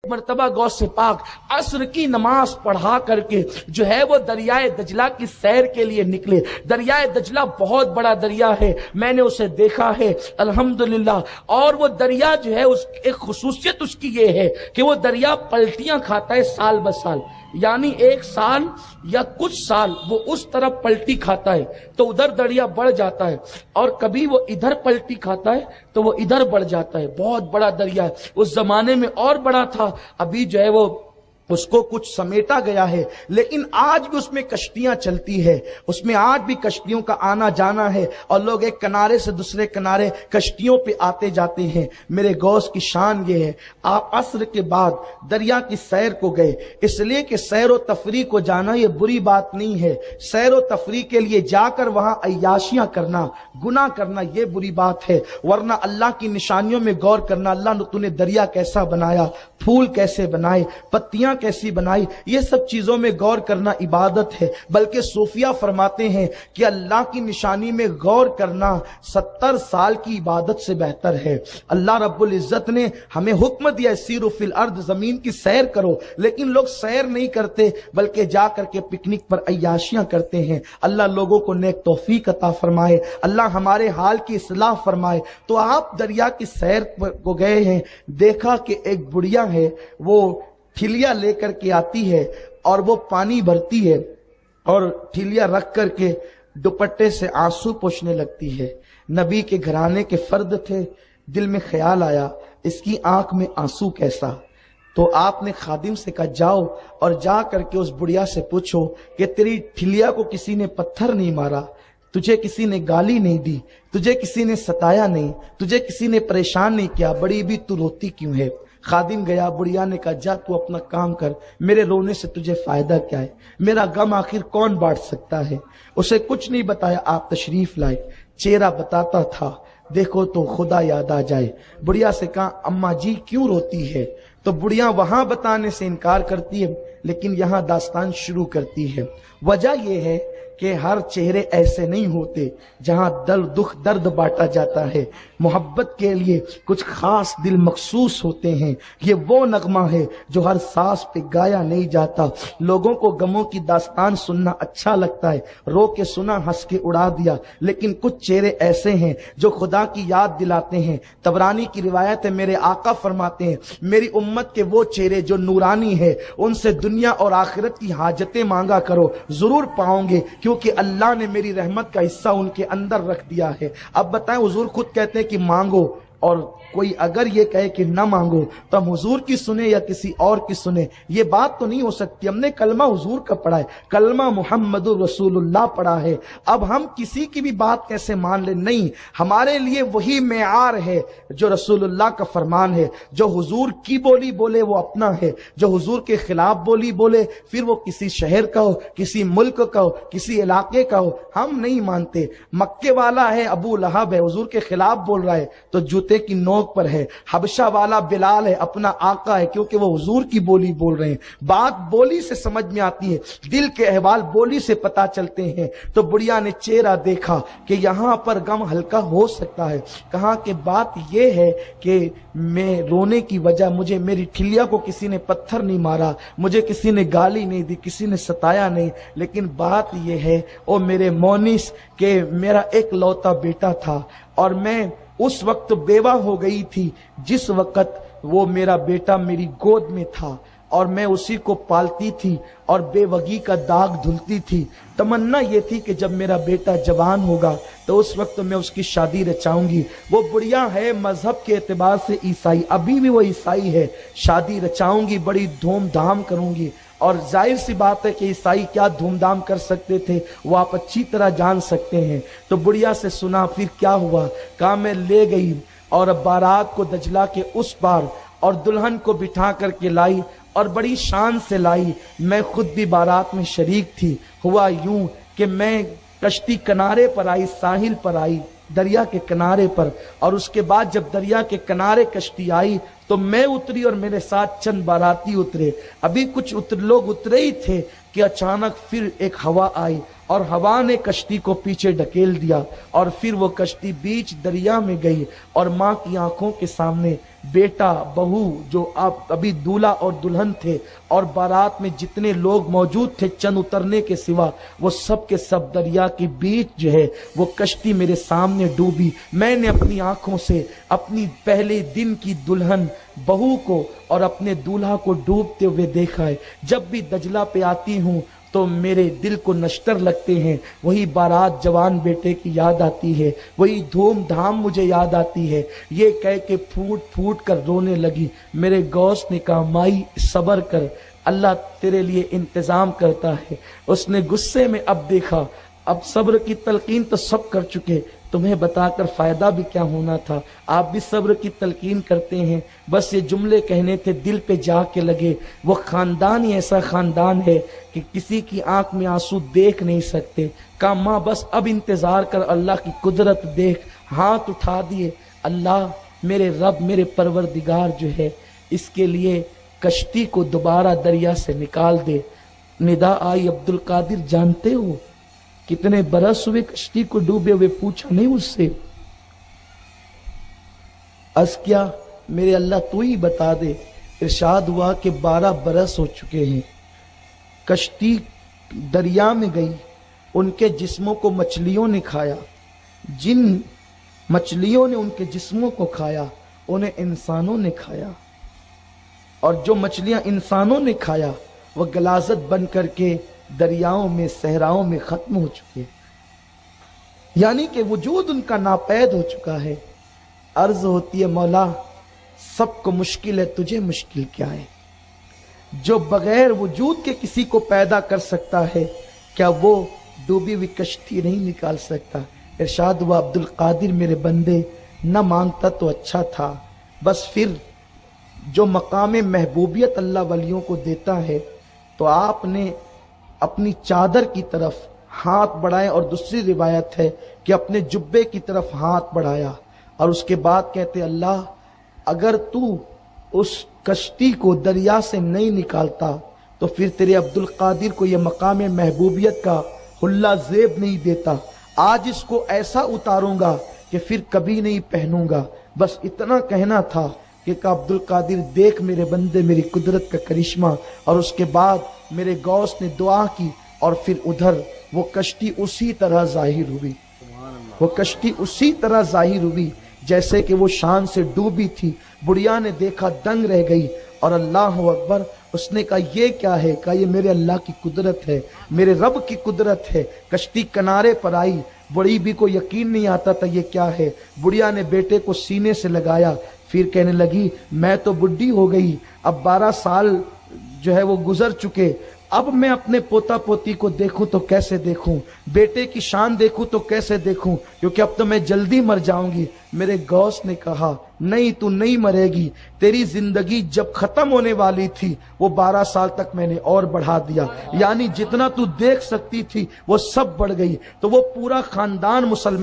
मरतबा गौसे पाक असर की नमाज पढ़ा करके जो है वो दरियाए दजला की सैर के लिए निकले। दरियाए दजला बहुत बड़ा दरिया है, मैंने उसे देखा है अल्हम्दुलिल्लाह। और वो दरिया जो है उस एक खुसूसियत उसकी ये है कि वो दरिया पलटियां खाता है साल ब साल, यानी एक साल या कुछ साल वो उस तरफ पलटी खाता है तो उधर दरिया बढ़ जाता है, और कभी वो इधर पलटी खाता है तो वो इधर बढ़ जाता है। बहुत बड़ा दरिया है, उस जमाने में और बड़ा था, अभी जो है वो उसको कुछ समेटा गया है, लेकिन आज भी उसमें कश्तियां चलती है, उसमें आज भी कश्तियों का आना जाना है और लोग एक किनारे से दूसरे किनारे कश्तियों पे आते जाते हैं। मेरे गौस की शान ये है, आप असर के बाद दरिया की सैर को गए, इसलिए कि सैर व तफरी को जाना ये बुरी बात नहीं है। सैर व तफरी के लिए जाकर वहां अय्याशियां करना, गुनाह करना ये बुरी बात है। वरना अल्लाह की निशानियों में गौर करना, अल्लाह ने तूने दरिया कैसा बनाया, फूल कैसे बनाए, पत्तियां कैसी बनाई, ये सब चीजों में गौर करना इबादत है। बल्कि सूफिया फरमाते हैं कि अल्लाह की निशानी में गौर करना 70 साल की इबादत से बेहतर है। अल्लाह रब्बुल इज्जत ने हमें हुक्म दिया सीरू फिल अर्द, जमीन की सैर करो, लेकिन लोग सैर नहीं करते बल्कि जा करके पिकनिक पर अय्याशियां करते हैं। अल्लाह लोगों को नेक तौफीक अता फरमाए, अल्लाह हमारे हाल की इस्लाह फरमाए। तो आप दरिया की सैर को गए हैं, देखा कि एक बुढ़िया है वो ठिलिया लेकर के आती है और वो पानी भरती है और ठिलिया रख करके दुपट्टे से आंसू पोंछने लगती है। नबी के घराने के फर्द थे, दिल में ख्याल आया इसकी आंख में आंसू कैसा। तो आपने खादिम से कहा जाओ और जा करके उस बुढ़िया से पूछो कि तेरी ठिलिया को किसी ने पत्थर नहीं मारा, तुझे किसी ने गाली नहीं दी, तुझे किसी ने सताया नहीं, तुझे किसी ने परेशान नहीं किया, बड़ी भी तू रोती क्यों है। खादिम गया, बुढ़िया ने कहा जा तू अपना काम कर, मेरे रोने से तुझे फायदा क्या है, मेरा गम आखिर कौन बांट सकता है। उसे कुछ नहीं बताया, आप तशरीफ लाए, चेहरा बताता था, देखो तो खुदा याद आ जाए। बुढ़िया से कहा अम्मा जी क्यों रोती है, तो बुढ़िया वहां बताने से इनकार करती है, लेकिन यहां दास्तान शुरू करती है। वजह यह है कि हर चेहरे ऐसे नहीं होते जहां दुख दर्द बांटा जाता है। मोहब्बत के लिए कुछ खास दिल मखसूस होते हैं। ये वो नगमा है जो हर सांस पे गाया नहीं जाता। लोगों को गमों की दास्तान सुनना अच्छा लगता है, रो के सुना, हंस के उड़ा दिया, लेकिन कुछ चेहरे ऐसे हैं जो खुदा की याद दिलाते हैं। तबरानी की रिवायत है, मेरे आका फरमाते हैं मेरी उम्मत के वो चेहरे जो नूरानी है, उनसे दुनिया और आखिरत की हाजतें मांगा करो, जरूर पाओगे, क्योंकि अल्लाह ने मेरी रहमत का हिस्सा उनके अंदर रख दिया है। अब बताएं, हुजूर खुद कहते हैं कि मांगो, और कोई अगर ये कहे कि ना मांगो तो हम हुजूर की सुने या किसी और की सुने, ये बात तो नहीं हो सकती। हमने कलमा हुजूर का पढ़ा है, कलमा मुहम्मदुर रसूलुल्लाह पढ़ा है, अब हम किसी की भी बात कैसे मान ले? नहीं, हमारे लिए वही मेआर है जो रसूलुल्लाह का फरमान है। जो हुजूर की बोली बोले वो अपना है, जो हुजूर के खिलाफ बोली बोले, फिर वो किसी शहर का हो, किसी मुल्क का हो, किसी इलाके का हो, हम नहीं मानते। मक्के वाला है अबू लहब है, हुजूर के खिलाफ बोल रहा है तो जूते की नोक पर है। हबशा वाला बिलाल है, अपना आका है, क्योंकि वो हुजूर की बोली बोल रहे हैं। बात बोली से समझ में आती है, दिल के अहवाल बोली से पता चलते हैं। तो बुढ़िया ने चेहरा देखा कि यहां पर गम हल्का हो सकता है। कहा कि बात यह है कि मैं रोने की वजह, मुझे मेरी ठिलिया को किसी ने पत्थर नहीं मारा, मुझे किसी ने गाली नहीं दी, किसी ने सताया नहीं, लेकिन बात यह है ओ मेरे मोनिस के मेरा एक लौता बेटा था और मैं उस वक्त बेवा हो गई थी जिस वक्त वो मेरा बेटा मेरी गोद में था, और मैं उसी को पालती थी और बेवगी का दाग धुलती थी। तमन्ना ये थी कि जब मेरा बेटा जवान होगा तो उस वक्त मैं उसकी शादी रचाऊंगी। वो बुढ़िया है मजहब के एतबार से ईसाई, अभी भी वो ईसाई है, शादी रचाऊंगी, बड़ी धूमधाम करूंगी। और जाहिर सी बात है कि ईसाई क्या धूमधाम कर सकते थे वो आप अच्छी तरह जान सकते हैं। तो बुढ़िया से सुना, फिर क्या हुआ? कहा मैं ले गई और बारात को दजला के उस पार और दुल्हन को बिठा करके लाई और बड़ी शान से लाई। मैं खुद भी बारात में शरीक थी। हुआ यूं कि मैं कश्ती किनारे पर आई, साहिल पर आई, दरिया के किनारे पर, और उसके बाद जब दरिया के किनारे कश्ती आई तो मैं उतरी और मेरे साथ चंद बाराती उतरे। अभी कुछ लोग उतरे ही थे कि अचानक फिर एक हवा आई और हवा ने कश्ती को पीछे ढकेल दिया और फिर वो कश्ती बीच दरिया में गई और माँ की आंखों के सामने بیٹا بہو جو آپ ابھی دولہا اور دلہن تھے اور بارات میں جتنے لوگ موجود تھے چند اترنے کے سوا، وہ سب کے سب دریا کے بیچ جو ہے وہ کشتی میرے سامنے ڈوبی۔ میں نے اپنی آنکھوں سے اپنی پہلے دن کی دلہن بہو کو اور اپنے دولہا کو ڈوبتے ہوئے دیکھا ہے۔ جب بھی دجلہ پہ آتی ہوں تو میرے دل کو نشتر لگتے ہیں، وہی بارات جوان بیٹے کی یاد آتی ہے، وہی دھوم دھام مجھے یاد آتی ہے۔ یہ کہہ کے پھوٹ پھوٹ کر رونے لگی۔ میرے غوث نے کہا مائی صبر کر، اللہ تیرے لیے انتظام کرتا ہے۔ اس نے غصے میں اب دیکھا، اب صبر کی تلقین تو سب کر چکے، تمہیں بتا کر فائدہ بھی کیا ہونا تھا، آپ بھی صبر کی تلقین کرتے ہیں۔ بس یہ جملے کہنے تھے، دل پہ جا کے لگے۔ وہ خاندان ہی ایسا خاندان ہے کہ کسی کی آنکھ میں آنسو دیکھ نہیں سکتے۔ کہا ماں بس اب انتظار کر، اللہ کی قدرت دیکھ۔ ہاتھ اٹھا دیے، اللہ میرے رب میرے پروردگار جو ہے اس کے لیے کشتی کو دوبارہ دریا سے نکال دے۔ ندا آئی، عبد القادر جانتے ہو کتنے برس ہوئے کشتی کو ڈوبے ہوئے؟ پوچھا نہیں اس سے۔ عرض کیا میرے اللہ تو ہی بتا دے۔ ارشاد ہوا کہ 12 برس ہو چکے ہیں۔ کشتی دریا میں گئی، ان کے جسموں کو مچھلیوں نے کھایا، جن مچھلیوں نے ان کے جسموں کو کھایا انہیں انسانوں نے کھایا، اور جو مچھلیاں انسانوں نے کھایا وہ غلاظت بن کر کے دریاؤں میں صحراؤں میں ختم ہو چکے، یعنی کہ وجود ان کا ناپید ہو چکا ہے۔ عرض ہوتی ہے مولا سب کو مشکل ہے، تجھے مشکل کیا ہے؟ جو بغیر وجود کے کسی کو پیدا کر سکتا ہے، کیا وہ ڈوبی ہوئی کشتی نہیں نکال سکتا؟ ارشاد ہوا عبد القادر میرے بندے نہ مانگتا تو اچھا تھا، بس پھر جو مقام محبوبیت اللہ ولیوں کو دیتا ہے تو آپ نے اپنی چادر کی طرف ہاتھ بڑھائے، اور دوسری روایت ہے کہ اپنے جبے کی طرف ہاتھ بڑھایا، اور اس کے بعد کہتے اللہ اگر تو اس کشتی کو دریا سے نہیں نکالتا تو پھر تیرے عبد القادر کو یہ مقام محبوبیت کا حلہ زیب نہیں دیتا، آج اس کو ایسا اتاروں گا کہ پھر کبھی نہیں پہنوں گا۔ بس اتنا کہنا تھا کہ عبد القادر دیکھ میرے بندے میری قدرت کا کرشمہ، اور اس کے بعد میرے غوث نے دعا کی، اور پھر ادھر وہ کشتی اسی طرح ظاہر ہوئی، وہ کشتی اسی طرح ظاہر ہوئی جیسے کہ وہ شان سے ڈوبی تھی۔ بڑھیا نے دیکھا دنگ رہ گئی، اور اللہ اکبر، اس نے کہا یہ کیا ہے؟ کہا یہ میرے اللہ کی قدرت ہے، میرے رب کی قدرت ہے۔ کشتی کنارے پر آئی، بڑی بھی کو یقین نہیں آتا تھا یہ کیا ہے۔ بڑھیا نے بیٹے کو سینے سے لگایا، پھر کہنے لگی میں تو بڈھی ہو گئی، اب 12 سال جو ہے وہ گزر چکے، اب میں اپنے پوتا پوتی کو دیکھوں تو کیسے دیکھوں، بیٹے کی شان دیکھوں تو کیسے دیکھوں، کیونکہ اب تو میں جلدی مر جاؤں گی۔ میرے غوث نے کہا نہیں تو نہیں مرے گی، تیری زندگی جب ختم ہونے والی تھی وہ 12 سال تک میں نے اور بڑھا دیا، یعنی جتنا تو دیکھ سکتی تھی وہ سب بڑھ گئی۔ تو وہ پورا خاندان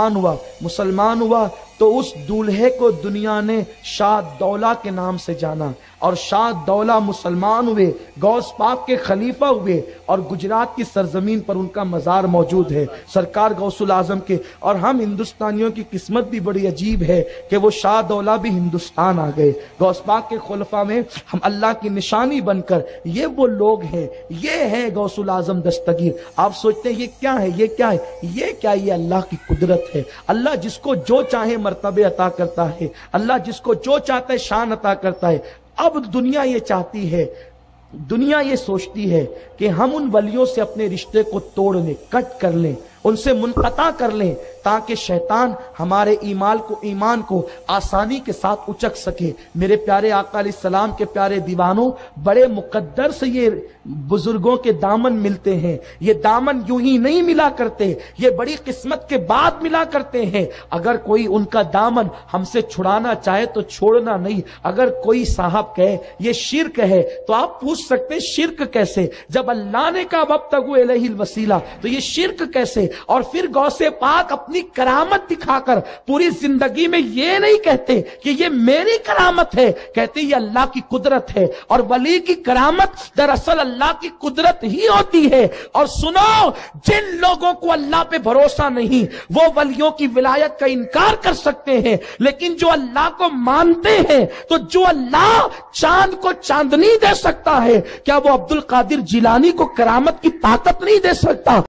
مسلمان ہوا تو اس دولہے کو دنیا نے شاہ دولہ کے نام سے جانا، اور شاہ دولہ مسلمان ہوئے، غوث پاک کے خلیفہ ہوئے، اور گجرات کی سرزمین پر ان کا مزار موجود ہے سرکار غوث العظم کے۔ اور ہم ہندوستانیوں کی قسمت بھی بڑی عجیب ہے کہ وہ شاہ دولہ بھی ہندوستان آ گئے، غوث پاک کے خلفاء میں ہم اللہ کی نشانی بن کر، یہ وہ لوگ ہیں، یہ ہے غوث العظم دستگیر۔ آپ سوچتے ہیں یہ کیا ہے، یہ کیا ہے، یہ کیا، یہ اللہ کی قدرت ہے۔ اللہ جس کو جو چاہے مرتبے عطا کرتا ہے، اللہ جس کو جو چاہتا ہے شان عطا کرتا ہے۔ اب دنیا یہ چاہتی ہے، دنیا یہ سوچتی ہے کہ ہم ان ولیوں سے اپنے رشتے کو توڑ لیں، کٹ کر لیں، ان سے منقطع کر لیں، تاکہ شیطان ہمارے ایمان کو آسانی کے ساتھ اچک سکے۔ میرے پیارے آقا علیہ السلام کے پیارے دیوانوں، بڑے مقدر سے یہ بزرگوں کے دامن ملتے ہیں، یہ دامن یوں ہی نہیں ملا کرتے، یہ بڑی قسمت کے بعد ملا کرتے ہیں۔ اگر کوئی ان کا دامن ہم سے چھڑانا چاہے تو چھوڑنا نہیں۔ اگر کوئی صاحب کہے یہ شرک ہے تو آپ پوچھ سکتے ہیں شرک کیسے؟ جب اللہ نے کہا وابتغوا الیہ الوسیلہ تو یہ شرک کیسے؟ اور پھر غوث پاک اپنی کرامت دکھا کر پوری زندگی میں یہ نہیں کہتے کہ یہ میری کرامت ہے، کہتے یہ اللہ کی قدرت ہے، اور ولی کی کرامت دراصل اللہ کی قدرت ہی ہوتی ہے۔ اور سنو، جن لوگوں کو اللہ پہ بھروسہ نہیں وہ ولیوں کی ولایت کا انکار کر سکتے ہیں، لیکن جو اللہ کو مانتے ہیں، تو جو اللہ چاند کو چاندنی دے سکتا ہے، کیا وہ عبد القادر جیلانی کو کرامت کی طاقت نہیں دے سکتا؟